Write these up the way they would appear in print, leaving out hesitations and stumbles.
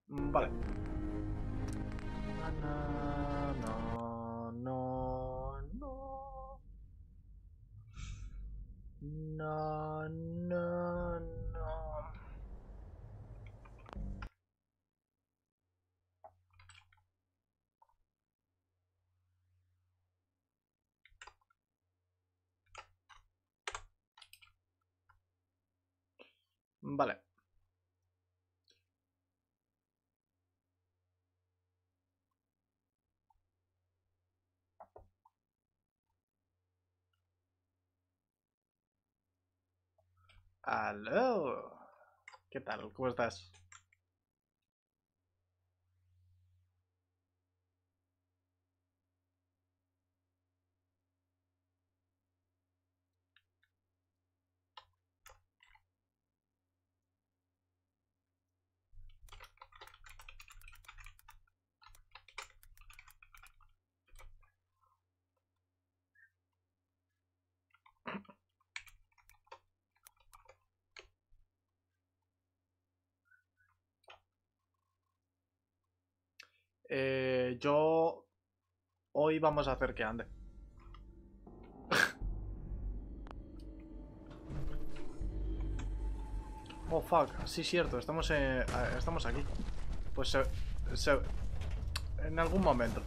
Vale. No, no, no, no. No, no, no. Vale. Aló. ¿Qué tal? ¿Cómo estás? Yo... Hoy vamos a hacer que ande. Oh, fuck. Sí, cierto. Estamos aquí. Pues en algún momento.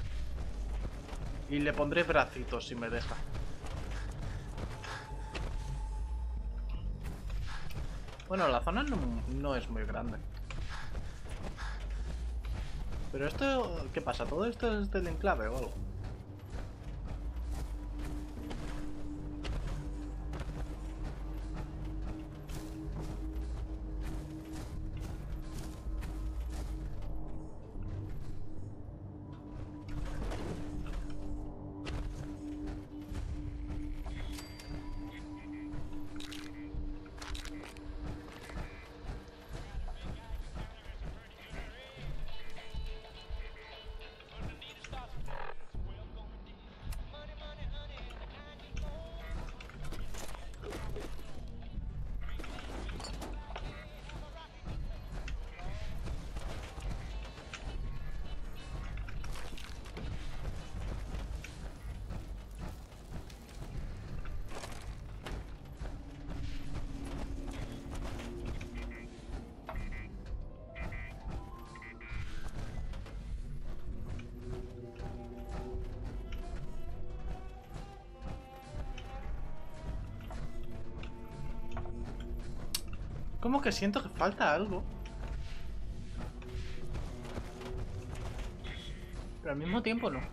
Y le pondré bracitos si me deja. Bueno, la zona no es muy grande. Pero esto... ¿Qué pasa? ¿Todo esto es del enclave o algo? Como que siento que falta algo. Pero al mismo tiempo no.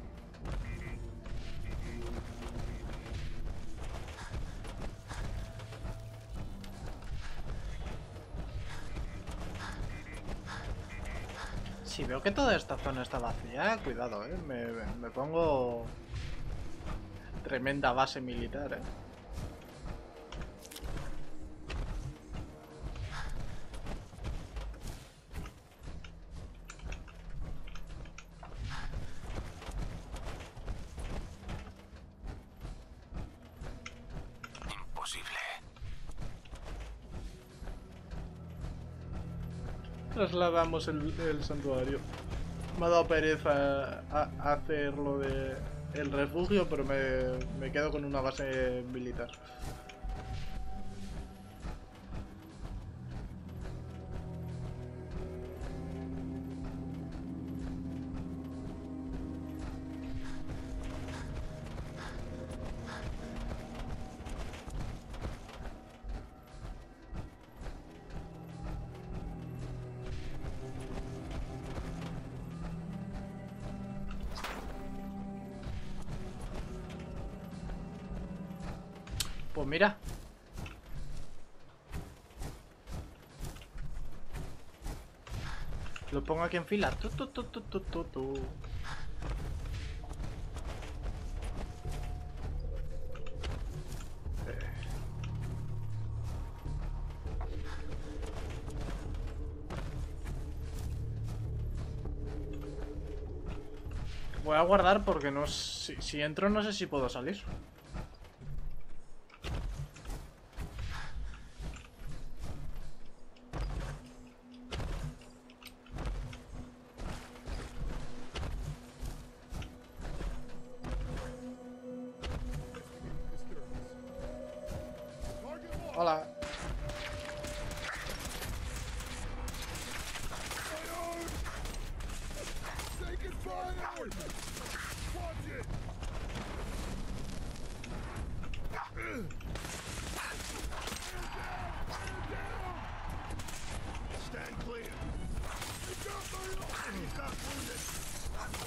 Si veo que toda esta zona está vacía, cuidado, me pongo tremenda base militar, Imposible. Trasladamos el santuario. Me ha dado pereza hacer lo de el refugio, pero me quedo con una base militar. Pues mira. Lo pongo aquí en fila. Tu. Voy a guardar porque no... Si entro no sé si puedo salir.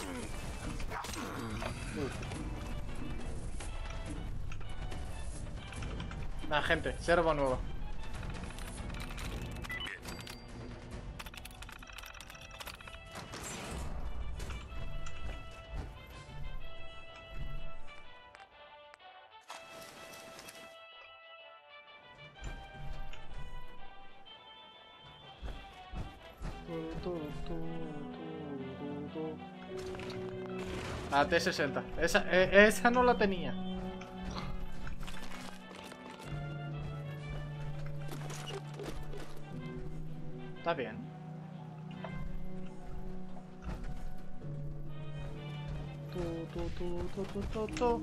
La gente, servo nuevo. La T60. Esa no la tenía. Está bien. Tu.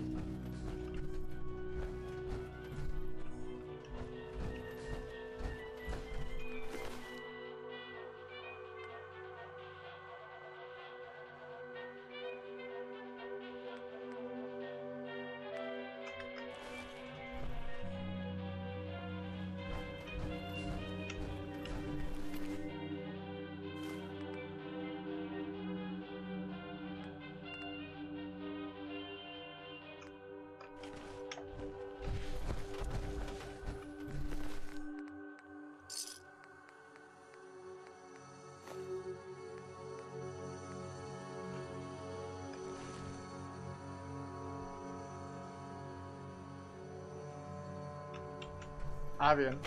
Ah, bien.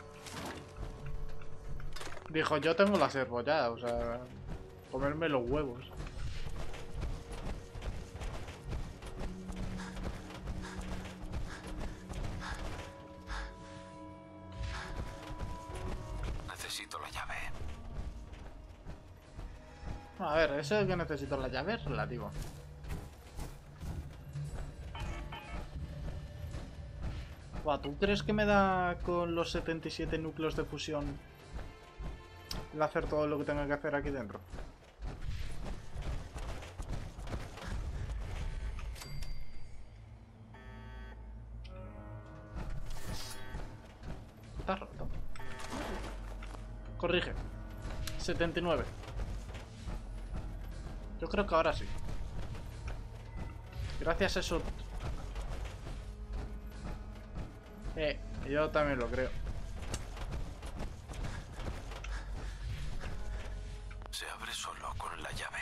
Dijo, yo tengo la servo ya, o sea, comerme los huevos. Necesito la llave. A ver, eso de que necesito la llave es relativo. Buah, ¿tú crees que me da con los 77 núcleos de fusión el hacer todo lo que tenga que hacer aquí dentro? Está roto. Corrige. 79. Yo creo que ahora sí. Gracias a eso... yo también lo creo. Se abre solo con la llave.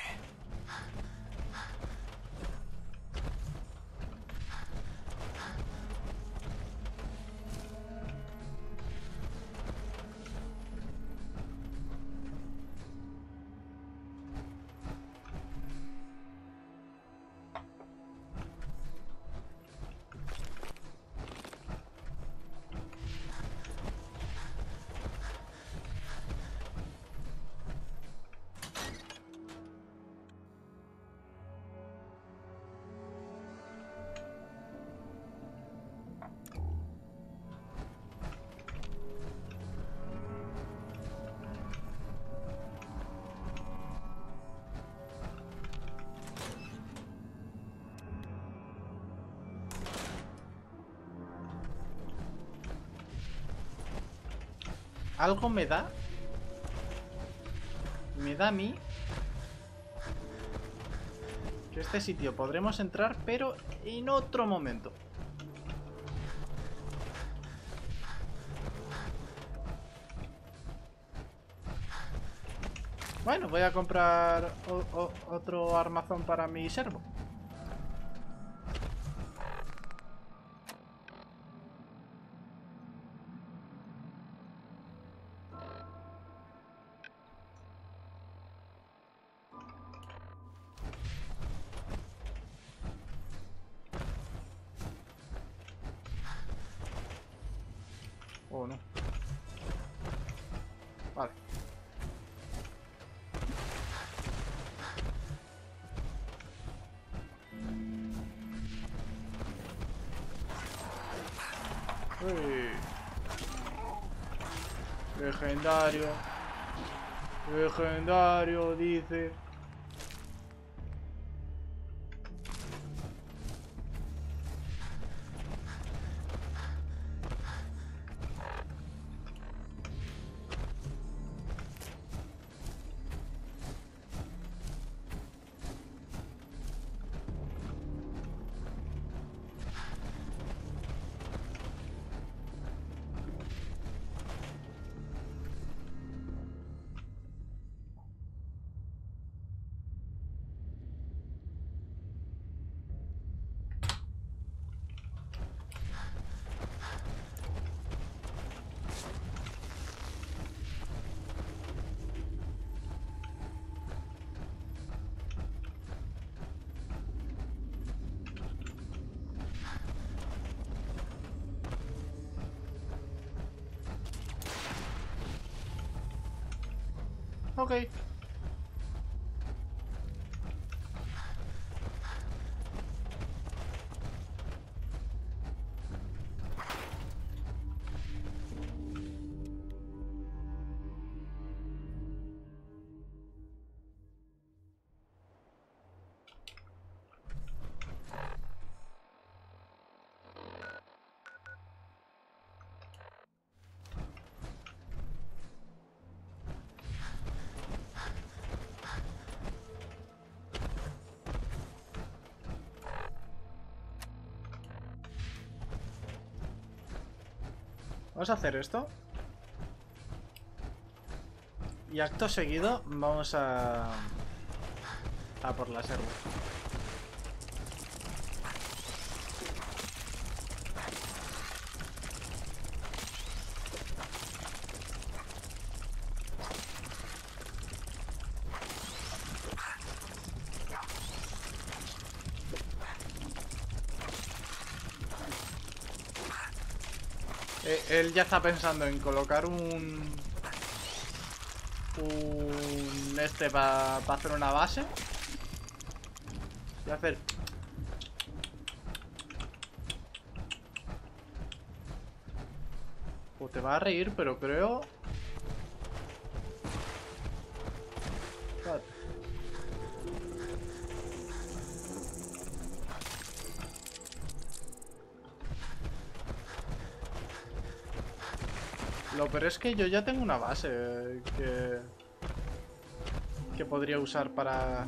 Algo me da a mí que este sitio podremos entrar, pero en otro momento. Bueno, voy a comprar otro armazón para mi servo. Oh, no. Vale. Uy. Legendario. Legendario, dice. Ok. Vamos a hacer esto. Y acto seguido vamos a por la servo. Él ya está pensando en colocar un este para hacer una base y hacer pues te va a reír, pero creo espérate. Lo peor es que yo ya tengo una base que podría usar para...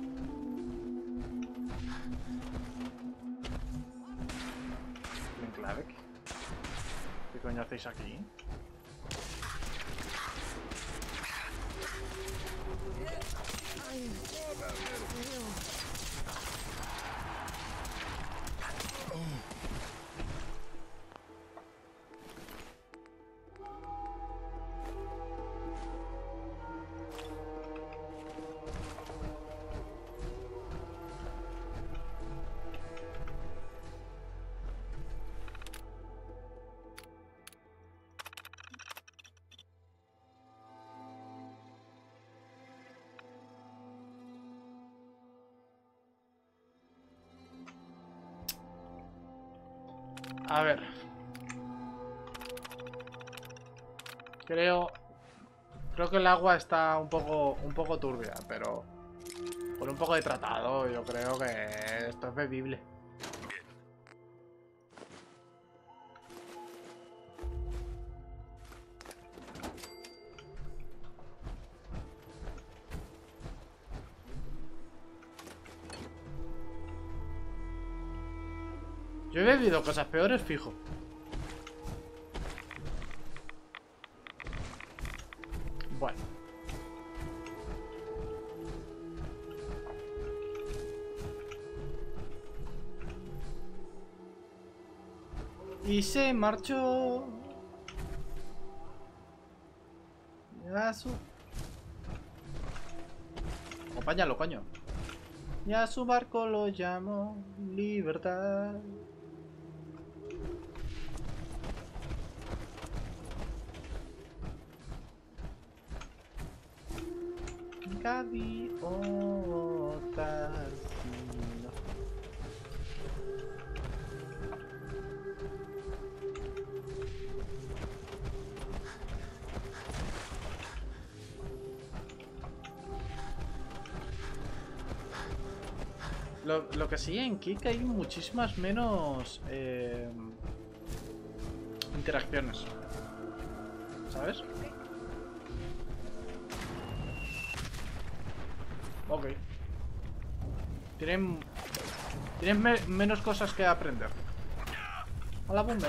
Enclave. ¿Qué coño hacéis aquí? A ver. Creo que el agua está un poco turbia, pero con un poco de tratado yo creo que esto es bebible. Yo he bebido cosas peores, fijo. Bueno. Y se marchó. A su... Acompáñalo, coño. Y a su barco lo llamo Libertad. Gaviotas. Lo que sí, en Kik hay muchísimas menos interacciones. ¿Sabes? Ok. Tienen menos cosas que aprender. A la bomba.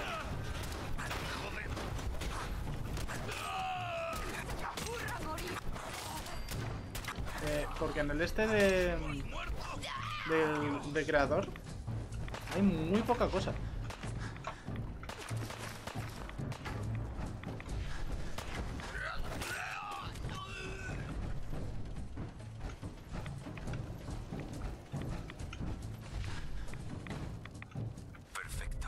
Porque en el este de creador hay muy poca cosa. Perfecto.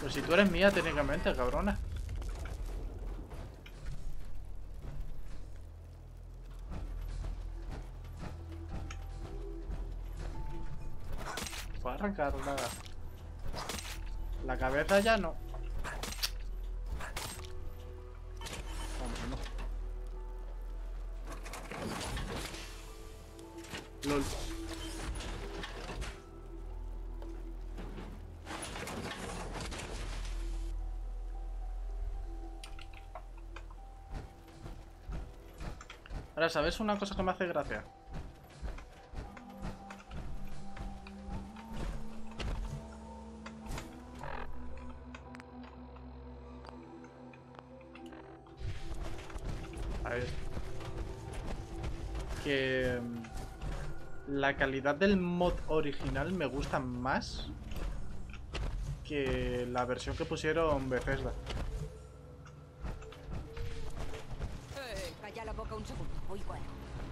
Pues si tú eres mía técnicamente, cabrona. ¿Puedo arrancar la cabeza ya? No. LOL. Ahora, ¿sabes una cosa que me hace gracia? A ver. Que la calidad del mod original me gusta más que la versión que pusieron Bethesda. Calla la boca un segundo, voy fuera.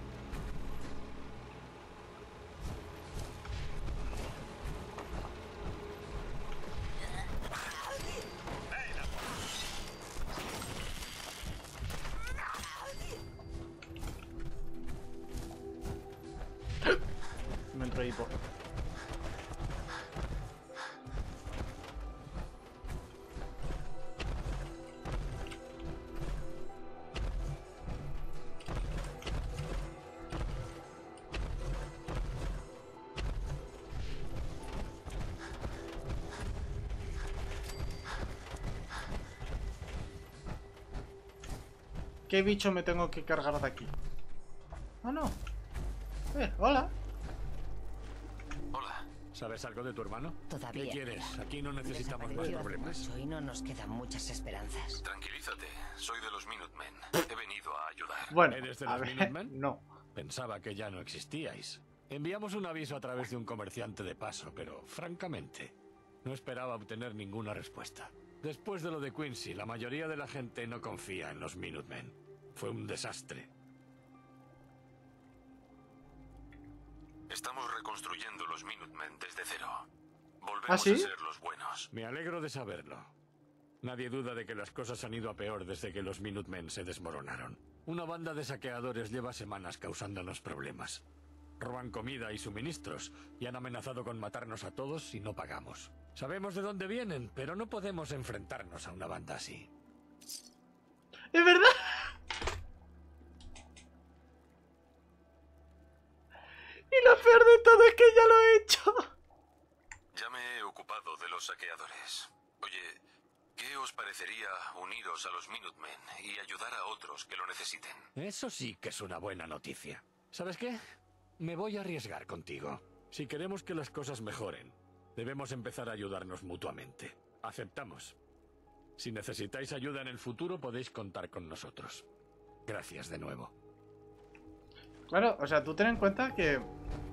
Me entró hipo. ¿Qué bicho me tengo que cargar de aquí? Ah, no. Hola. Hola. ¿Sabes algo de tu hermano? Todavía. ¿Qué quieres? Aquí no necesitamos más Desapareció hace problemas. mucho y no nos quedan muchas esperanzas. Tranquilízate. Soy de los Minutemen. He venido a ayudar. Bueno, ¿Eres de a los ver, Minutemen? no. Pensaba que ya no existíais. Enviamos un aviso a través de un comerciante de paso, pero francamente, no esperaba obtener ninguna respuesta. Después de lo de Quincy, la mayoría de la gente no confía en los Minutemen. Fue un desastre. Estamos reconstruyendo los Minutemen desde cero. Volvemos ¿Ah, sí? a ser los buenos. Me alegro de saberlo. Nadie duda de que las cosas han ido a peor desde que los Minutemen se desmoronaron. Una banda de saqueadores lleva semanas causándonos problemas. Roban comida y suministros y han amenazado con matarnos a todos si no pagamos. Sabemos de dónde vienen, pero no podemos enfrentarnos a una banda así. ¡Es verdad! Y lo peor de todo es que ya lo he hecho. Ya me he ocupado de los saqueadores. Oye, ¿qué os parecería uniros a los Minutemen y ayudar a otros que lo necesiten? Eso sí que es una buena noticia. ¿Sabes qué? Me voy a arriesgar contigo. Si queremos que las cosas mejoren, debemos empezar a ayudarnos mutuamente. Aceptamos. Si necesitáis ayuda en el futuro, podéis contar con nosotros. Gracias de nuevo. Claro, o sea, tú ten en cuenta que